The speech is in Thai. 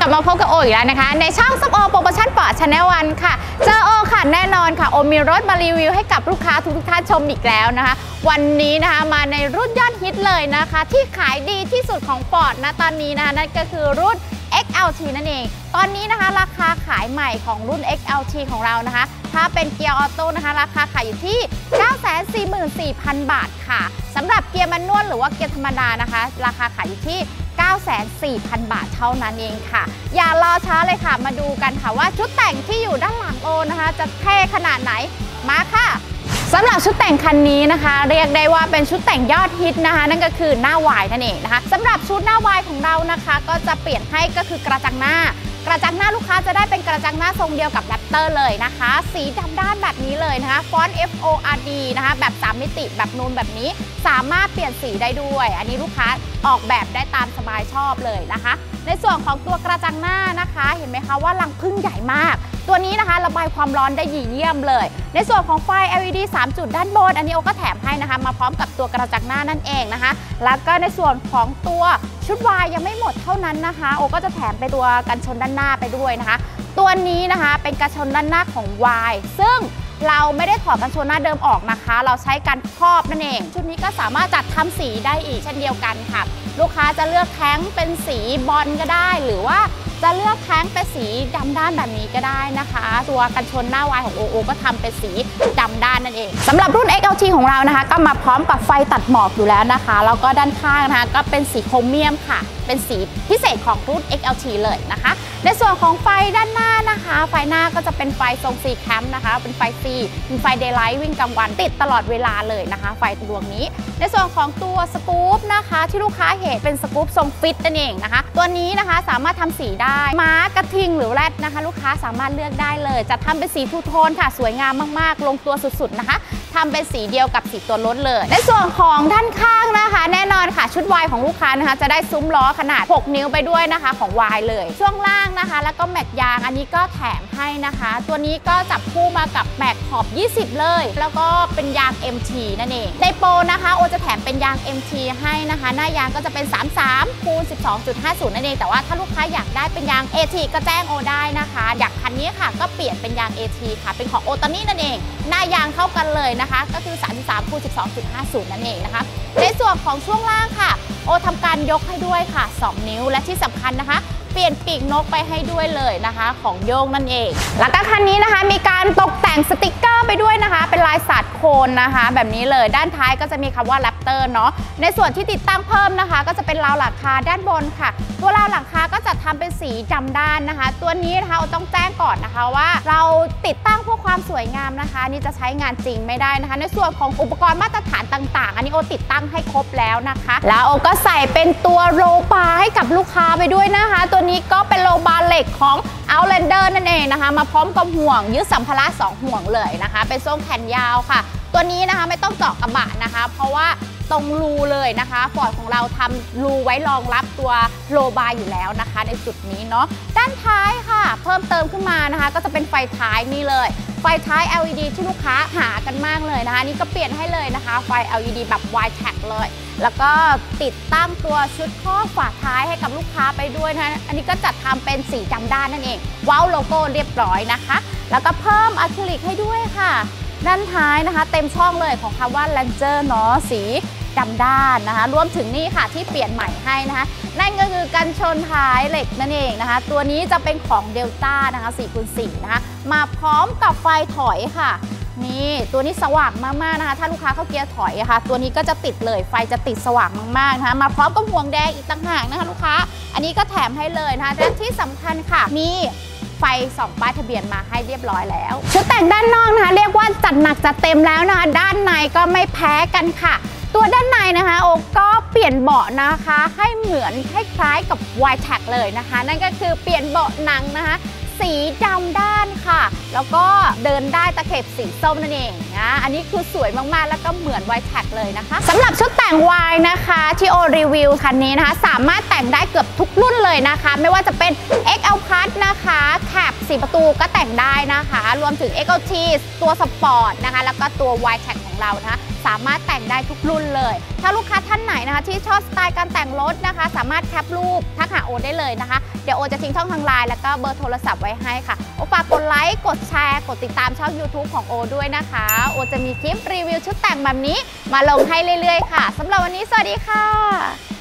ลับมาพบกับโออีกแล้วนะคะในช่องส้มโอโปรโมชั่นปอร์ตชาแนลวันค่ะเจอโอค่ะแน่นอนค่ะโอมีรถมารีวิวให้กับลูกค้าทุกท่านชมอีกแล้วนะคะวันนี้นะคะมาในรุ่นยอดฮิตเลยนะคะที่ขายดีที่สุดของปอร์ตนะตอนนี้นะคะนั่นก็คือรุ่น XLT นั่นเองตอนนี้นะคะราคาขายใหม่ของรุ่น XLT ของเรานะคะถ้าเป็นเกียร์ออโต้นะคะราคาขายอยู่ที่ 944,000 บาทค่ะสำหรับเกียร์แมนนวลหรือว่าเกียร์ธรรมดานะคะราคาขายอยู่ที่ 940,000 บาทเท่านั้นเองค่ะอย่ารอช้าเลยค่ะมาดูกันค่ะว่าชุดแต่งที่อยู่ด้านหลังโอนะคะจะเท่ขนาดไหนมาค่ะสำหรับชุดแต่งคันนี้นะคะเรียกได้ว่าเป็นชุดแต่งยอดฮิตนะคะนั่นก็คือหน้าวายนั่นเองนะคะสำหรับชุดหน้าวายของเรานะคะก็จะเปลี่ยนให้ก็คือกระจังหน้าลูกค้าจะได้เป็นกระจังหน้าทรงเดียวกับแรปเตอร์เลยนะคะสีดำด้านแบบนี้เลยนะคะฟอนต์ FORD นะคะแบบ3มิติแบบนูนแบบนี้สามารถเปลี่ยนสีได้ด้วยอันนี้ลูกค้าออกแบบได้ตามสบายชอบเลยนะคะในส่วนของตัวกระจังหน้านะคะเห็นไหมคะว่ารังผึ้งใหญ่มากตัวนี้นะคะระบายความร้อนได้ดีเยี่ยมเลยในส่วนของไฟ LED 3 จุดด้านบนอันนี้โอก็แถมให้นะคะมาพร้อมกับตัวกระจังหน้านั่นเองนะคะแล้วก็ในส่วนของตัวชุดวายยังไม่หมดเท่านั้นนะคะโอก็จะแถมไปตัวกันชนด้านหน้าไปด้วยนะคะตัวนี้นะคะเป็นกันชนด้านหน้าของวายซึ่งเราไม่ได้ถอดกันชนหน้าเดิมออกนะคะเราใช้การครอบนั่นเองชุดนี้ก็สามารถจัดทำสีได้อีกเช่นเดียวกันค่ะลูกค้าจะเลือกแท้งเป็นสีบอลก็ได้หรือว่าจะเลือกแท้งเป็นสีดำด้านแบบนี้ก็ได้นะคะตัวกันชนหน้าวายของโอก็ทำเป็นสีดำด้านนั่นเองสำหรับรุ่น XLT ของเรานะคะก็มาพร้อมกับไฟตัดหมอกอยู่แล้วนะคะแล้วก็ด้านข้างนะคะก็เป็นสีโครเมียมค่ะเป็นสีพิเศษของรุ่น XLT เลยนะคะในส่วนของไฟด้านหน้านะคะไฟหน้าก็จะเป็นไฟทรง C cam นะคะเป็นไฟ C เป็นไฟ daylight วิ่งกลางวันติดตลอดเวลาเลยนะคะไฟดวงนี้ในส่วนของตัวสกู๊ปนะคะที่ลูกค้าเห็นเป็นสกู๊ปทรงฟิตนั่นเองนะคะตัวนี้นะคะสามารถทำสีได้ม้ากระทิงหรือแรดนะคะลูกค้าสามารถเลือกได้เลยจะทำเป็นสีทูโทนค่ะสวยงามมากๆลงตัวสุดๆนะคะทำเป็นสีเดียวกับสีตัวรถเลยในส่วนของด้านข้างนะคะแน่นอนค่ะชุดวายของลูกค้านะคะจะได้ซุ้มล้อขนาด6 นิ้วไปด้วยนะคะของวายเลยช่วงล่างนะคะแล้วก็แม็กยางอันนี้ก็แถมให้นะคะตัวนี้ก็จับคู่มากับแม็กขอบ20เลยแล้วก็เป็นยาง MT นั่นเองในโปรนะคะโอจะแถมเป็นยาง MT ให้นะคะหน้ายางก็จะเป็น33คูณ 12.50 นั่นเองแต่ว่าถ้าลูกค้าอยากได้เป็นยาง AT ก็แจ้งโอได้นะคะอยากคันนี้ค่ะก็เปลี่ยนเป็นยาง AT ค่ะเป็นของโอตานี่นั่นเองหน้ายางเท่ากันเลยนะคะก็คือ33คูณ 12.50 นั่นเองนะคะในส่วนของช่วงล่างค่ะโอทำการยกให้ด้วยค่ะ2 นิ้วและที่สำคัญนะคะเปลี่ยนปีกนกไปให้ด้วยเลยนะคะของโยงนั่นเองแล้วก็คันนี้นะคะมีการตกแต่งสติกเกอร์ไปด้วยนะคะเป็นลายสัตว์โคนนะคะแบบนี้เลยด้านท้ายก็จะมีคำว่าแรปเตอร์เนาะในส่วนที่ติดตั้งเพิ่มนะคะก็จะเป็นราวหลังคาด้านบนค่ะตัวราวหลังคาก็จะทำเป็นสีดำด้านนะคะตัวนี้นะคะเราต้องแจ้งก่อนนะคะว่าเราติดตั้งเพื่อความสวยงามนะคะนี่จะใช้งานจริงไม่ได้นะคะในส่วนของอุปกรณ์มาตรฐานต่างๆอันนี้โอติดตั้งให้ครบแล้วนะคะแล้วโอก็ใส่เป็นตัวโลบาร์ให้กับลูกค้าไปด้วยนะคะตัวนี้ก็เป็นโลบาร์เหล็กของ Outlander นั่นเองนะคะมาพร้อมกับห่วงยึดสัมภาระ2ห่วงเลยนะคะเป็นทรงแขนยาวค่ะตัวนี้นะคะไม่ต้องเจาะกระบะนะคะเพราะว่าตรงรูเลยนะคะฟอร์ดของเราทำรูไว้รองรับตัวโลบาร์อยู่แล้วนะคะในจุดนี้เนาะด้านท้ายค่ะเพิ่มเติมขึ้นมานะคะก็จะเป็นไฟท้ายนี่เลยไฟท้าย LED ที่ลูกค้าหากันมากเลยนะคะนี่ก็เปลี่ยนให้เลยนะคะไฟ LED แบบ Wide Tag เลยแล้วก็ติดตั้งตัวชุดครอบฝาท้ายให้กับลูกค้าไปด้วยนะคะอันนี้ก็จัดทำเป็นสีดำด้านนั่นเองว้าวโลโก้เรียบร้อยนะคะแล้วก็เพิ่มอะคริลิกให้ด้วยค่ะด้านท้ายนะคะเต็มช่องเลยของคำว่า Ranger เนาะสีดำด้านนะคะรวมถึงนี่ค่ะที่เปลี่ยนใหม่ให้นะคะนั่นก็คือกันชนท้ายเหล็กนั่นเองนะคะตัวนี้จะเป็นของ Delta นะคะ 4x4 นะคะมาพร้อมกับไฟถอยค่ะนี่ตัวนี้สว่างมากๆนะคะถ้าลูกค้าเข้าเกียร์ถอยค่ะตัวนี้ก็จะติดเลยไฟจะติดสว่างมากๆนะคะมาพร้อมกับห่วงแดงอีกต่างหากนะคะลูกค้าอันนี้ก็แถมให้เลยนะคะและที่สำคัญค่ะมีไฟ2ป้ายทะเบียนมาให้เรียบร้อยแล้วชุดแต่งด้านนอกนะคะเรียกว่าจัดหนักจัดเต็มแล้วนะคะด้านในก็ไม่แพ้กันค่ะตัวด้านในนะคะโอก็เปลี่ยนเบาะนะคะให้เหมือนคล้ายๆกับ Wide Tag เลยนะคะนั่นก็คือเปลี่ยนเบาะหนังนะคะสีดำด้านค่ะแล้วก็เดินได้ตะเข็บสีส้มนั่นเองนะอันนี้คือสวยมากๆแล้วก็เหมือน Wide Tag เลยนะคะสำหรับชุดแต่งวายนะคะที่โอรีวิวคันนี้นะคะสามารถแต่งได้เกือบทุกรุ่นเลยนะคะไม่ว่าจะเป็น XL Plus นะคะแคป4 ประตูก็แต่งได้นะคะรวมถึง XLT ตัวสปอร์ตนะคะแล้วก็ตัว Wide Tag ของเรานะคะสามารถแต่งได้ทุกรุ่นเลยถ้าลูกค้าท่านไหนนะคะที่ชอบสไตล์การแต่งรถนะคะสามารถแคปรูปทักหาโอได้เลยนะคะเดี๋ยวโอจะทิ้งช่องทางไลน์แล้วก็เบอร์โทรศัพท์ไว้ให้ค่ะโอฝากกดไลค์กดแชร์กดติดตามช่อง YouTube ของโอด้วยนะคะโอจะมีคลิปรีวิวชุดแต่งแบบนี้มาลงให้เรื่อยๆค่ะสำหรับวันนี้สวัสดีค่ะ